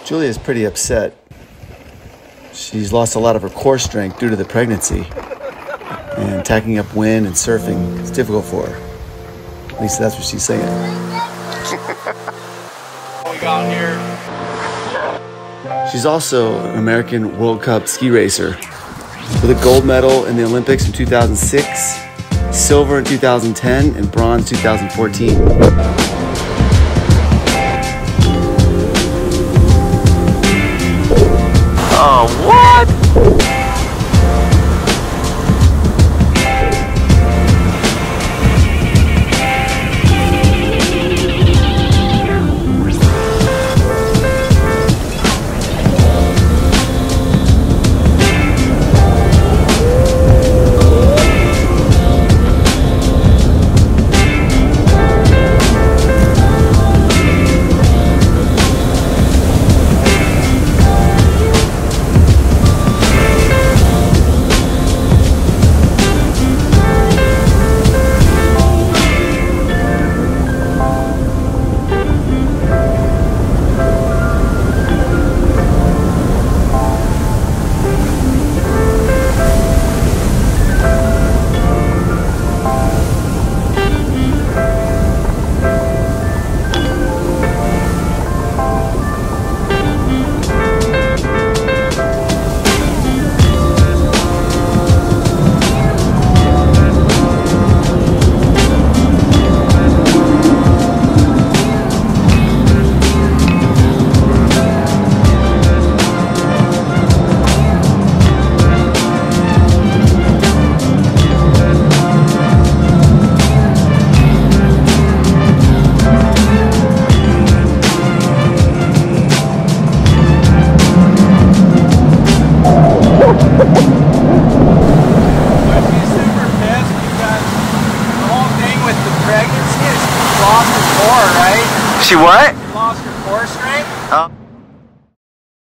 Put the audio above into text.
Julia's pretty upset. She's lost a lot of her core strength due to the pregnancy. And tacking up wind and surfing is difficult for her. At least that's what she's saying. What we got here? She's also an American World Cup ski racer with a gold medal in the Olympics in 2006, silver in 2010, and bronze 2014. Oh, what? She what? Lost her core strength. Oh.